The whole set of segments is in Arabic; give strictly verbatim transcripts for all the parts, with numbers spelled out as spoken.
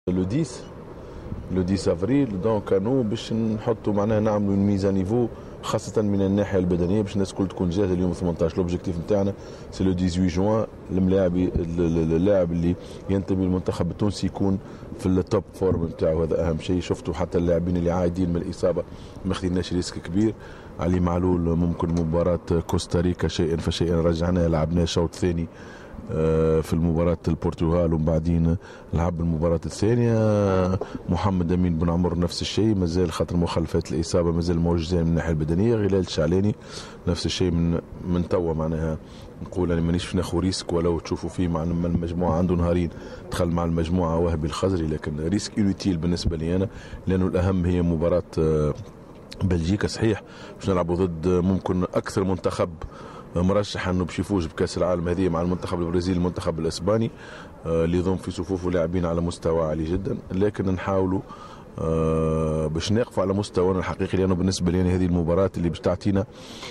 لو عشرة لو عشرة افريل دونك كانوا باش نحطوا معناها نعملوا ميزا نيفو خاصة من الناحية البدنية باش الناس الكل تكون جاهزة اليوم ثمانية عشر. لوبجيكتيف نتاعنا سي لو ثمانية عشر جوان الملاعب اللاعب اللي ينتمي للمنتخب التونسي يكون في التوب فورم نتاعو، هذا أهم شيء. شفتوا حتى اللاعبين اللي عايدين من الإصابة ما خديناش ريسك كبير. علي معلول ممكن مباراة كوستاريكا شيئا فشيئا رجعناه لعبناه شوط ثاني في المباراة البرتغال ومن بعدين لعب المباراة الثانية. محمد أمين بن عمر نفس الشيء، مازال خاطر مخالفات الإصابة مازال موجودين من الناحية البدنية. غلال الشعلاني نفس الشيء من من توا معناها نقول أنا مانيش ناخذ ريسك، ولو تشوفوا فيه مع المجموعة عنده نهارين دخل مع المجموعة وهبي الخزري، لكن ريسك انوتيل بالنسبة لي أنا، لأنه الأهم هي مباراة بلجيكا. صحيح باش نلعبوا ضد ممكن أكثر منتخب مرشح انه باش يفوز بكاس العالم هذه مع المنتخب البرازيلي المنتخب الاسباني اللي يضم في صفوفه لاعبين على مستوى عالي جدا، لكن نحاولوا باش نقفوا على مستوانا الحقيقي، لانه بالنسبه لي هذه المباراه اللي باش تعطينا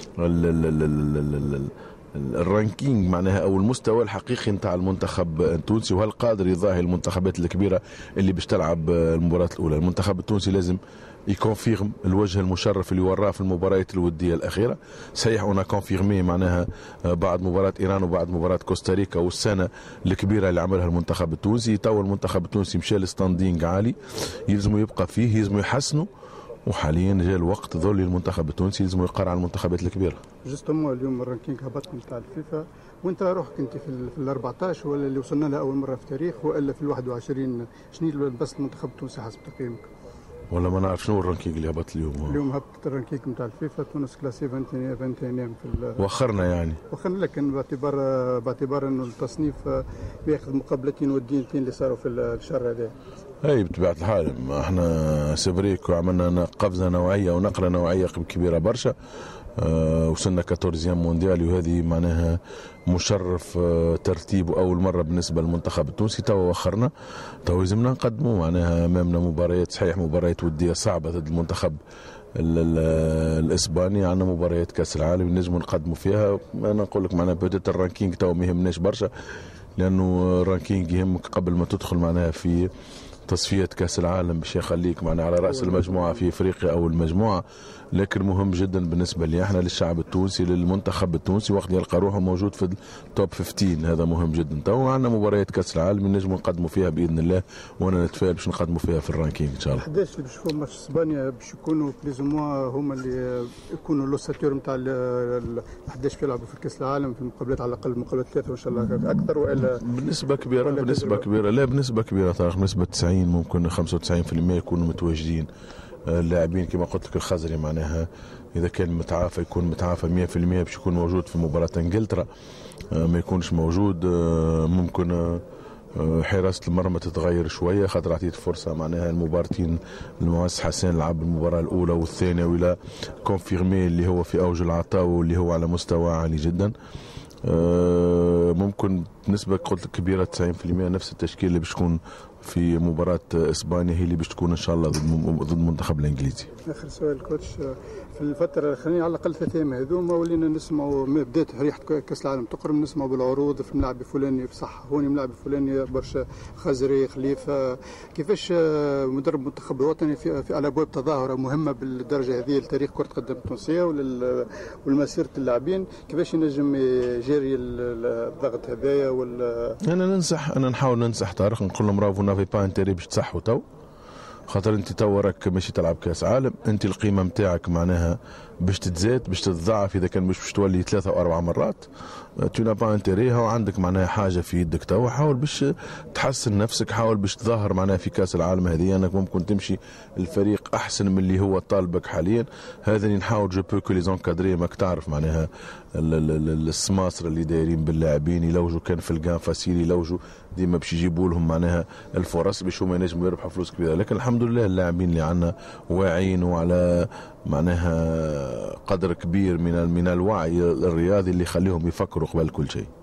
الرانكينج معناها او المستوى الحقيقي نتاع المنتخب التونسي، وهل قادر يضاهي المنتخبات الكبيره اللي باش تلعب المباراه الاولى. المنتخب التونسي لازم يكونفيرم الوجه المشرف اللي وراه في المباريات الوديه الاخيره. صحيح انا كونفيرمي معناها بعد مباراه ايران وبعد مباراه كوستاريكا والسنه الكبيره اللي عملها المنتخب التونسي، تو المنتخب التونسي مشى لستاندينغ عالي يلزموا يبقى فيه، يلزموا يحسنوا، وحاليا جاء الوقت ذول المنتخب التونسي يلزموا يقارع المنتخنات الكبيره. جوستومون اليوم الرانكينغ هبط نتاع الفيفا، وانت روحك انت في ال أربعطاش ولا اللي وصلنا لها اول مره في التاريخ، والا في الواحد وعشرين، شنو بس المنتخب التونسي حسب تقييمك؟ ولا ما نعرف شنو الرانكينج اللي هبط اليوم. اليوم هبط الرانكينج نتاع الفيفا، تونس كلاسي واحد وعشرين في وخرنا يعني وخرنا، لكن باعتبار باعتبار انه التصنيف بياخذ مقابلتين وديتين اللي صاروا في الشهر هذا. اي بطبيعه الحال احنا سبريك وعملنا قفزه نوعيه ونقله نوعيه كبيره برشا. أه وصلنا أربعطاشر مونديالي، وهذه معناها مشرف أه ترتيب اول مره بالنسبه للمنتخب التونسي. تو وخرنا، تو لازمنا نقدموا معناها امامنا مباريات، صحيح مباريات وديه صعبه ضد المنتخب الاسباني، عندنا مباريات كاس العالم نجموا نقدموا فيها. انا نقول لك معناها بدات الرانكينج تو ما يهمناش برشا، لانه الرانكينج يهمك قبل ما تدخل معناها في تصفية كأس العالم باش يخليك معنا على رأس المجموعة في إفريقيا أو المجموعة. لكن مهم جدا بالنسبة لي احنا للشعب التونسي للمنتخب التونسي وقت يلقى روحه موجود في التوب خمستاشر، هذا مهم جدا. تو عندنا مباريات كأس العالم نجم نقدموا فيها بإذن الله، وأنا نتفائل باش نقدموا فيها في الرانكينج إن شاء الله. أحداث اللي بيشوفوا ماتش اسبانيا باش يكونوا بليزوموا هما اللي يكونوا لوساتور نتاع أحداث بيلعبوا في كأس العالم في المقابلات، على الأقل مقابلات ثلاثة وإن شاء الله أكثر، وإلا بنسبة كبيرة بنسبة كبيرة لا بنسبة كبيرة طارق بنسبة تسعين ممكن خمسة وتسعين بالمئة يكونوا متواجدين. اللاعبين كما قلت لك الخزري معناها اذا كان متعافى يكون متعافى مئة بالمئة باش يكون موجود في مباراه انجلترا. ما يكونش موجود ممكن حراسه المرمى تتغير شويه، خاطر عطيت فرصه معناها المباراتين المعز حسين لعب المباراه الاولى والثانيه ولا كونفيرمي اللي هو في اوج العطاء واللي هو على مستوى عالي جدا. ممكن بنسبه قلت لك كبيره تسعين بالمئة نفس التشكيل اللي باش تكون في مباراة اسبانيا هي اللي باش تكون ان شاء الله ضد المنتخب الانجليزي. اخر سؤال كوتش، في الفترة الأخرانية على الأقل ثلاث أيام هذوما ولينا نسمعوا بدات ريحة كأس العالم تقرب، نسمعوا بالعروض في الملاعب الفلاني بصح هوني الملاعب الفلاني برشا خزري خليفة. كيفاش مدرب المنتخب الوطني في, في على أبواب تظاهرة مهمة بالدرجة هذه لتاريخ كرة القدم التونسية ولمسيرة اللاعبين، كيفاش ينجم يجري الضغط هذايا؟ ولا أنا ننصح أنا نحاول ننصح طارق نقول لهم رافو نافي با انتيري باش تصحوا تو، خاطر انت تو راك ماشي تلعب كاس عالم، انت القيمه نتاعك معناها باش تتزاد باش تتضاعف اذا كان مش باش تولي ثلاثه او اربع مرات. تو نا با انتيري وعندك معناها حاجه في يدك تو، حاول باش تحسن نفسك، حاول باش تظهر معناها في كاس العالم هذه انك ممكن تمشي الفريق احسن من اللي هو طالبك حاليا. هذا اللي نحاول جو بو كو لي زونكادري ماك تعرف معناها السماسره اللي دايرين باللاعبين يلوجوا كان في الكان فاسيل يلوجوا ديما باش يجيبوا لهم معناها الفرص باش هما ينجموا يربحوا فلوس كبيره. لكن الحمد لله اللاعبين اللي عندنا واعيين وعلى معناها قدر كبير من من الوعي الرياضي اللي يخليهم يفكروا قبل كل شيء.